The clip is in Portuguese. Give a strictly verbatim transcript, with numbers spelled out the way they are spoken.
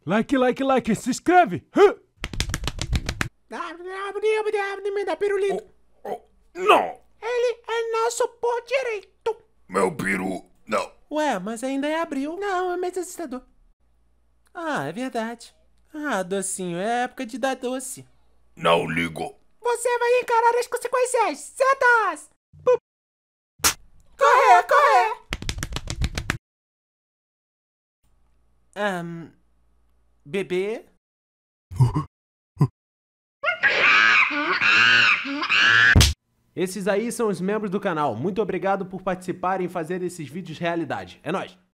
Like, like, like, se inscreve! Me dá pirulito. Oh, oh, não! Ele é nosso por direito. Meu peru, não. Ué, mas ainda é abril. Não, é mês assustador. Ah, é verdade. Ah, docinho, é época de dar doce. Não ligo. Você vai encarar as consequências certas! Correr, correr! Um, bebê? Esses aí são os membros do canal. Muito obrigado por participarem e fazer esses vídeos realidade. É nóis!